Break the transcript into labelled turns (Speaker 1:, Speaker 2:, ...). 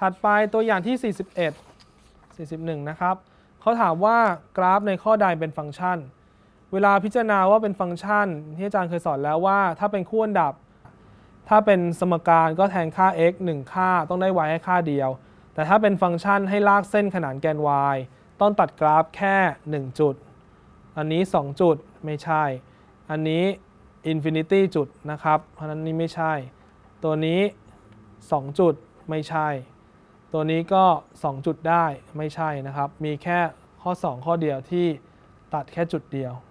Speaker 1: ถัดไปตัวอย่างที่ 41นะครับเขาถามว่ากราฟในข้อใดเป็นฟังก์ชันเวลาพิจารณาว่าเป็นฟังก์ชันที่อาจารย์เคยสอนแล้วว่าถ้าเป็นคู่อันดับถ้าเป็นสมการก็แทนค่า x 1 ค่าต้องได้ y ให้ค่าเดียวแต่ถ้าเป็นฟังก์ชันให้ลากเส้นขนานแกน y ต้องตัดกราฟแค่1จุดอันนี้2จุดไม่ใช่อันนี้อินฟินิตี้จุดนะครับเพราะนั้นนี่ไม่ใช่ตัวนี้2จุดไม่ใช่ตัวนี้ก็2จุดได้ไม่ใช่นะครับมีแค่ข้อ2ข้อเดียวที่ตัดแค่จุดเดียว